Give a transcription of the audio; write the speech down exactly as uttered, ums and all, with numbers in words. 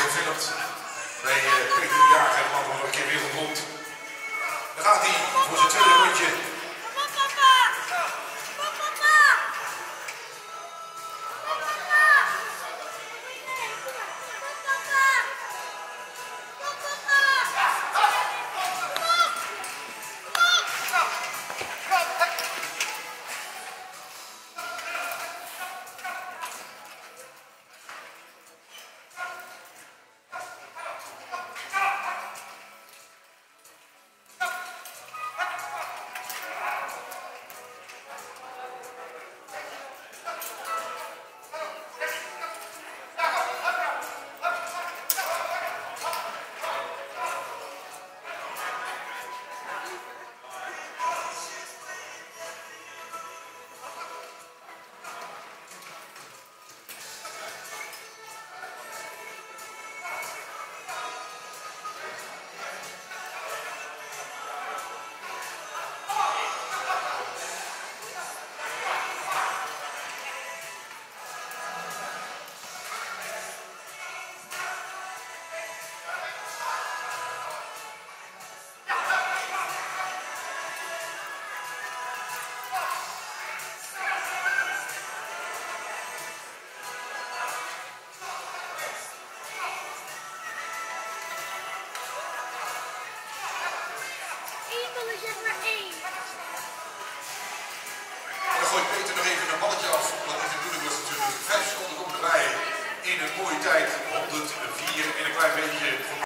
gefilmd bij uh, Peter de Jager en de man nog een keer wereldrond. Dan gaat hij voor zijn tweede rondje. Dan gooit Peter nog even een balletje af. Dat is natuurlijk was natuurlijk vijf seconden op de rij in een mooie tijd. honderdvier en een klein beetje.